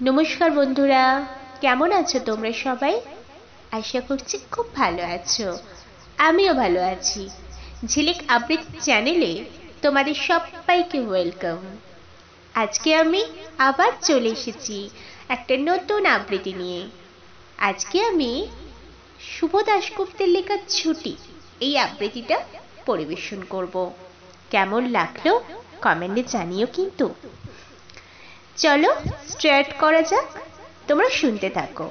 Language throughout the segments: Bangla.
নমস্কার বন্ধুরা, কেমন আছো তোমরা সবাই? আশা করছি খুব ভালো আছো। আমিও ভালো আছি। ঝিলিক আবৃত্তি চ্যানেলে তোমাদের সবাইকে ওয়েলকাম। আজকে আমি আবার চলে এসেছি একটা নতুন আবৃত্তি নিয়ে। আজকে আমি শুভ দাশগুপ্তের লেখা ছুটি এই আবৃত্তিটা পরিবেশন করব। কেমন লাগলো কমেন্টে জানিও কিন্তু। চলো স্টার্ট করা যাক, তোমরা শুনতে থাকো।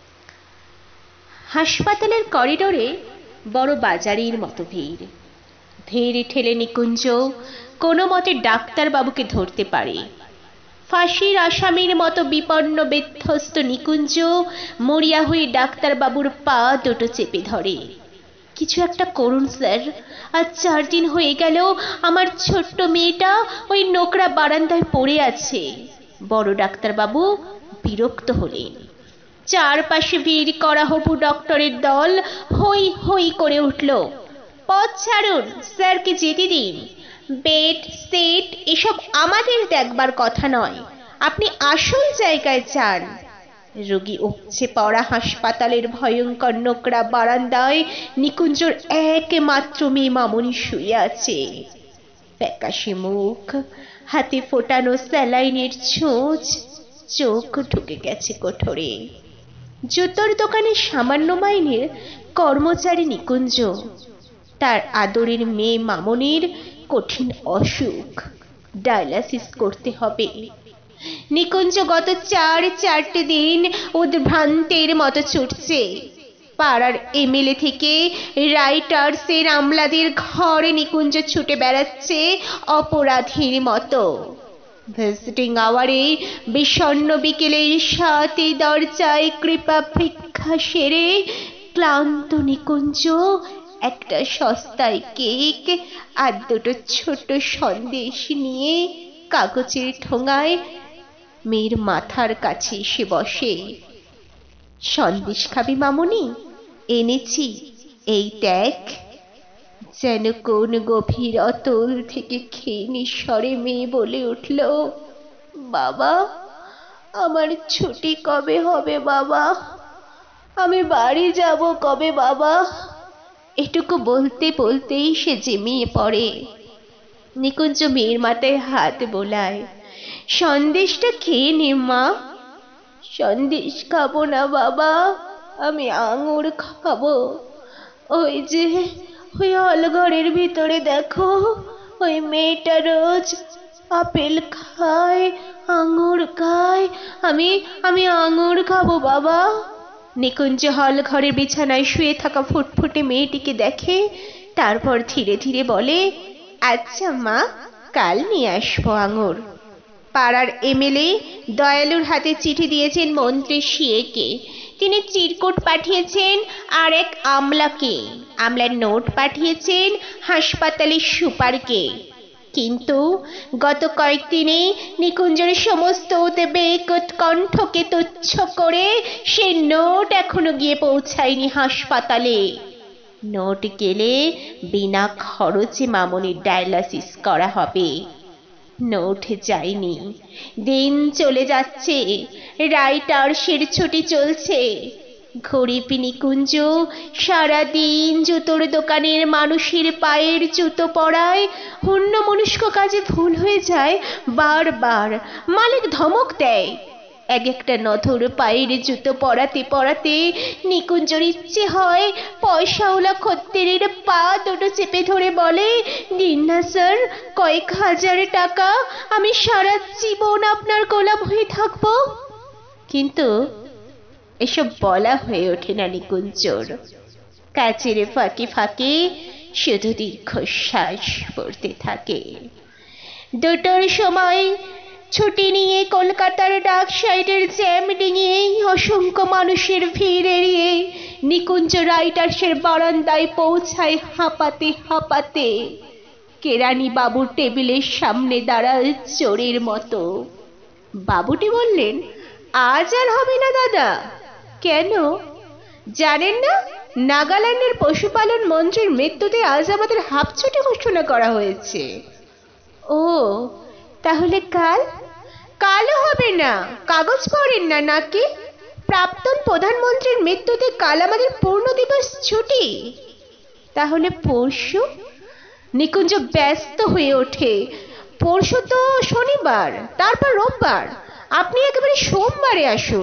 হাসপাতালের করিডোরে বড় বাজারের মতো ভিড়। ধীরে ঠেলে নিকুঞ্জ কোনো মতে ডাক্তারবাবুকে ধরতে পারে। ফাঁসির আসামির মতো বিপন্ন বিধ্বস্ত নিকুঞ্জ মরিয়া হয়ে ডাক্তারবাবুর পা দুটো চেপে ধরে। কিছু একটা করুন স্যার, আজ 4 দিন হয়ে গেল আমার ছোট্ট মেয়েটা ওই নোংরা বারান্দায় পড়ে আছে। বড় ডাক্তারবাবু বিরক্ত হলেন। চারপাশে ভিড় করা হবু ডক্টরের দল হই হই করে উঠল। পথ ছাড়ুন, স্যারকে যেতে দিন। বেড সেট এসব আমাদের দেখবার কথা নয়, আপনি আসল জায়গায় যান। রোগী উপচে পড়া হাসপাতালের ভয়ঙ্কর নোংরা বারান্দায় নিকুঞ্জর একমাত্র মেয়ে মামনি শুয়ে আছে। ফ্যাকাশে মুখ, হাতে ফোটানো স্যালাইনের ছোঁচ, চোখ ঢুকে গেছে কোঠরে। জুতোর দোকানে সামান্য মাইনের কর্মচারী নিকুঞ্জ। তার আদরের মেয়ে মামনির কঠিন অসুখ, ডায়ালাসিস করতে হবে। নিকুঞ্জ গত 4 দিন উদ্ভ্রান্তের মতো ছুটছে। পাড়ার এমএলএ থেকে রাইটার্সের আমলাদের ঘরে নিকুঞ্জ ছুটে বেড়াচ্ছে অপরাধীর মতো। ভিজিটিং আওয়ারে বিষণ্ণ বিকেলের সাথে দরজায় কৃপা ভিক্ষা সেরে ক্লান্ত নিকুঞ্জ একটা সস্তায় কেক আর দুটো ছোট সন্দেশ নিয়ে কাগজের ঠোঙায় মেয়ের মাথার কাছে এসে বসে। সন্দেশ খাবি মামনি? এনেছি, এই দেখ। যেন কোন গভীর অতল থেকে খেয়ে নিঃস্বরে মেয়ে বলে উঠল, বাবা, আমার ছুটি কবে হবে বাবা? আমি বাড়ি যাব কবে বাবা? এটুকু বলতে বলতেই সে ঝিমিয়ে পড়ে। নিকুঞ্জ মেয়ের মাথায় হাত বোলায়। সন্দেশটা খেয়ে নে মা। সন্দেশ খাবো না বাবা, আমি আঙুর খাবো। ওই যে ওই হলঘরের ভিতরে দেখো, ওই মেয়েটা রোজ আপেল খায়, আঙুর খায়। আমি আমি আঙুর খাবো বাবা। নিকুঞ্জ হল ঘরের বিছানায় শুয়ে থাকা ফুটফুটে মেয়েটিকে দেখে, তারপর ধীরে ধীরে বলে, আচ্ছা মা, কাল নিয়ে আসবো আঙুর। পাড়ার এমএলএ দয়ালুর হাতে চিঠি দিয়েছেন মন্ত্রী সিএকে। তিনি চিরকুট পাঠিয়েছেন আর এক আমলাকে। আমলার নোট পাঠিয়েছেন হাসপাতালের সুপারকে। কিন্তু গত কয়েকদিনে নিকুঞ্জের সমস্ত উদ্বেগ উৎকণ্ঠকে তুচ্ছ করে সে নোট এখনো গিয়ে পৌঁছায়নি হাসপাতালে। নোট গেলে বিনা খরচে মামনির ডায়ালাসিস করা হবে। নোট যায়নি। দিন চলে যাচ্ছে, রাইটার্সের ছুটি চলছে। গরিব নিকুঞ্জ সারাদিন জুতোর দোকানের মানুষের পায়ের জুতো পরায়। অন্যমনস্ক কাজে ভুল হয়ে যায় বারবার। মালিক ধমক দেয়। এক একটা নথর পায়ের জুতো পরাতে পরাতে নিকুঞ্জর ইচ্ছে হয় পয়সাওয়ালা খদ্দেরের পা দুটো চেপে ধরে বলে, দিন না স্যার, কয়েক হাজার টাকা, আমি সারা জীবন আপনার গোলাম হয়ে থাকবো। কিন্তু এসব বলা হয়ে ওঠে না নিকুঞ্জর। কাজের ফাঁকে ফাঁকে শুধু দীর্ঘশ্বাস পড়তে থাকে। 2টোর সময় ছুটি নিয়ে কলকাতার ডাক সাইডের জ্যাম ডিঙিয়ে অসংখ্য মানুষের ভিড় এড়িয়ে নিকুঞ্জ রাইটার্সের বারান্দায় পৌঁছায় হাঁপাতে হাঁপাতে। কেরানি বাবুর টেবিলের সামনে দাঁড়ায় চোরের মতো। বাবুটি বললেন, আজ আর হবে না দাদা। কেন জানেন না? নাগাল্যান্ডের পশুপালন মন্ত্রীর মৃত্যুতে আজ আমাদের হাফ ছুটি ঘোষণা করা হয়েছে। ও, তাহলে কাল? কালও হবে না, কাগজ পড়েন না নাকি? প্রাক্তন প্রধানমন্ত্রীর মৃত্যুতে কাল আমাদের পূর্ণ দিবস ছুটি। তাহলে পরশু? নিকুঞ্জ ব্যস্ত হয়ে ওঠে। পরশু তো শনিবার, তারপর রোববার। আপনি একেবারে সোমবারে আসুন।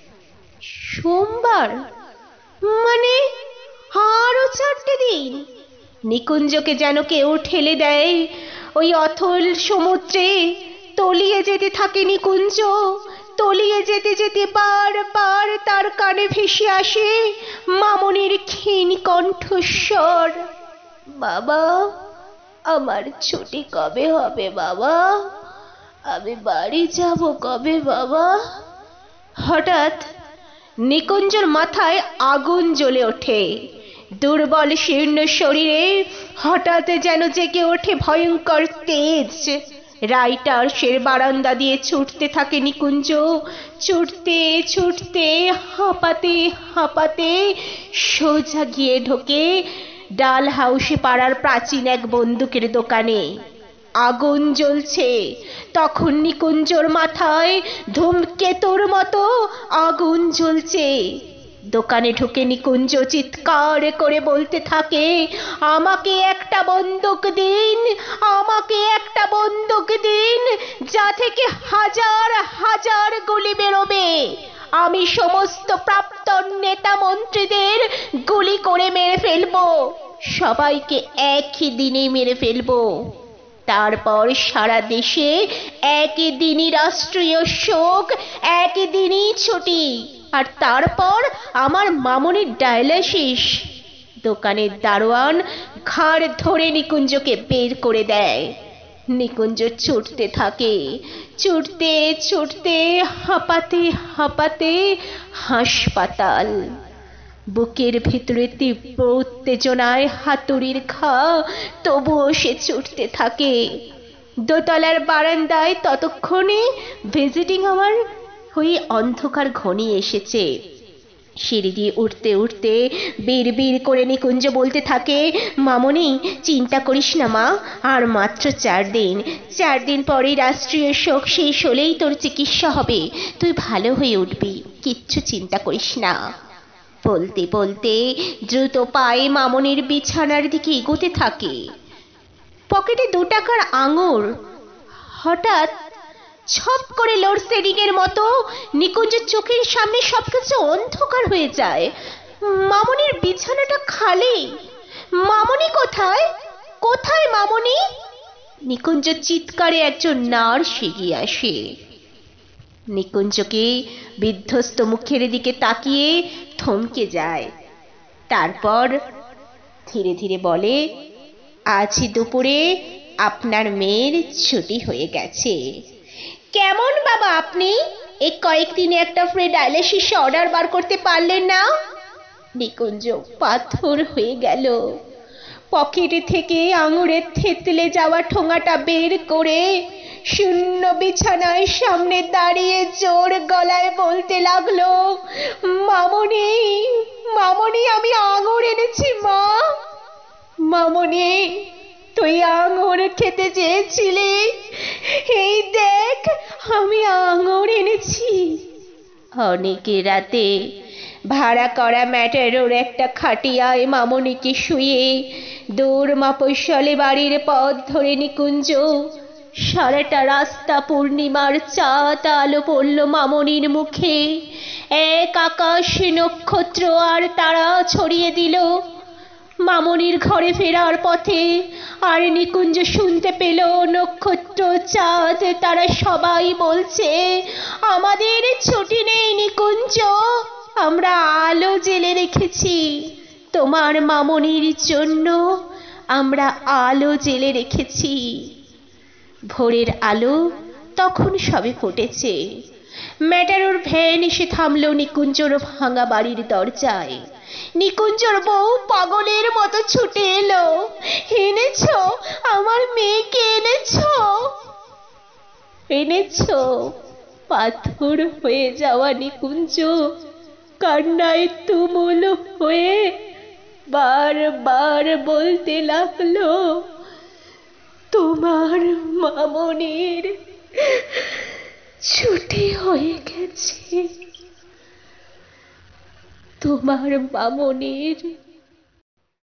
সোমবার মানে আরো 4টে দিন। নিকুঞ্জকে যেন কেউ ঠেলে দেয় ওই অথল সমুদ্রে। তলিয়ে যেতে থাকে নিকুঞ্জ। তলিয়ে যেতে যেতে বারবার তার কানে ভেসে আসে মামনির ক্ষীণ কণ্ঠস্বর, বাবা, আমার ছুটি কবে হবে বাবা? আমি বাড়ি যাব কবে বাবা? হঠাৎ নিকুঞ্জর মাথায় আগুন জ্বলে ওঠে। দুর্বল শীর্ণ শরীরে হঠাৎ যেন জেগে ওঠে ভয়ঙ্কর তেজ। রাইটার্সের বারান্দা দিয়ে ছুটতে থাকে নিকুঞ্জ। ছুটতে ছুটতে হাঁপাতে হাঁপাতে সোজা গিয়ে ঢোকে ডাল হাউসে পাড়ার প্রাচীন এক বন্দুকের দোকানে। আগুন জ্বলছে। তখন নিকুঞ্জর মাথায় ধূমকেতুর মতো আগুন জ্বলছে। দোকানে ঢুকে নিকুঞ্জ চিৎকার করে বলতে থাকে, আমাকে একটা বন্দুক দিন, আমাকে একটা বন্দুক দিন, যা থেকে হাজার হাজার গুলি বেরোবে। আমি সমস্ত প্রাক্তন নেতা মন্ত্রীদের গুলি করে মেরে ফেলবো, সবাইকে একই দিনে মেরে ফেলবো। তারপর সারা দেশে একই দিনই রাষ্ট্রীয় শোক, একই দিনই ছুটি। আর তারপর আমার মামনির ডায়ালিসিস। দোকানের দারোয়ান ঘাড় ধরে নিকুঞ্জকে বের করে দেয়। নিকুঞ্জ ছুটতে থাকে। ছুটতে ছুটতে হাঁপাতে হাঁপাতে হাসপাতাল। বুকের ভিতরে তীব্র উত্তেজনায় হাতুড়ির ঘা, তবুও সে ছুটতে থাকে। দোতলার বারান্দায় ততক্ষণে ভিজিটিং আওয়ার হয়ে অন্ধকার ঘনিয়ে এসেছে। সিঁড়ি দিয়ে উঠতে উঠতে বিড় করে নিকুঞ্জ বলতে থাকে, মামনি, চিন্তা করিস না মা, আর মাত্র 4 দিন। 4 দিন পরেই রাষ্ট্রীয় শোক শেষ হলেই তোর চিকিৎসা হবে। তুই ভালো হয়ে উঠবি, কিচ্ছু চিন্তা করিস না। বলতে বলতে দ্রুত পায়ে মামনির বিছানার দিকে এগোতে থাকে। পকেটে 2 টাকার আঙুর। হঠাৎ ছপ করে লোডশেডিং এর মতো নিকুঞ্জের চোখের সামনে সবকিছু অন্ধকার হয়ে যায়। মামনির বিছানাটা খালি। মামনি কোথায়? কোথায় মামনি? নিকুঞ্জ চিৎকারে একজন নার্স এগিয়ে আসে। নিকুঞ্জকে বিধ্বস্ত মুখের দিকে তাকিয়ে থমকে যায়। তারপর ধীরে ধীরে বলে, আজ দুপুরে আপনার মেয়ের ছুটি হয়ে গেছে। কেমন বাবা আপনি? এই কয়েকদিনে একটা ফ্রি ডায়ালিসিস অর্ডার বার করতে পারলেন না? নিকুঞ্জ পাথর হয়ে গেল। পকেট থেকে আঙুরের থেতলে যাওয়া ঠোঙাটা বের করে শূন্য বিছানায় সামনে দাঁড়িয়ে জোর গলায় বলতে লাগলো, মামনি, মামনি, আমি আঙুর এনেছি মা। মামনি, তুই আঙুর খেতে চেয়েছিলি, এই দেখ আমি আঙুর এনেছি। অনেক রাতে ভাড়া করা ম্যাটারোর একটা খাটিয়ায় মামনিকে শুয়ে দূর মফস্বলে বাড়ির পথ ধরে নিকুঞ্জ। সারাটা রাস্তা পূর্ণিমার চাঁদ আলো পড়ল মামনির মুখে। এক আকাশ নক্ষত্র আর তারা ছড়িয়ে দিল মামনির ঘরে ফেরার পথে। আর নিকুঞ্জ শুনতে পেল নক্ষত্র, চাঁদ, তারা সবাই বলছে, আমাদের ছুটি নেই নিকুঞ্জ, আমরা আলো জেলে রেখেছি তোমার মামনির জন্য, আমরা আলো জেলে রেখেছি। ভোরের আলো তখন সবে ফুটেছে। ম্যাটারোর ভ্যান এসে থামল নিকুঞ্জর ভাঙা বাড়ির দরজায়। নিকুঞ্জর বউ পাগলের মতো ছুটে এলো, এনেছো আমার মেয়েকে, এনেছো, এনেছো। পাথর হয়ে যাওয়া নিকুঞ্জ কান্নায় তুমুল হয়ে বারবার বলতে লাগলো, তোমার মামনির ছুটি হয়ে গেছে তোমার মামনির।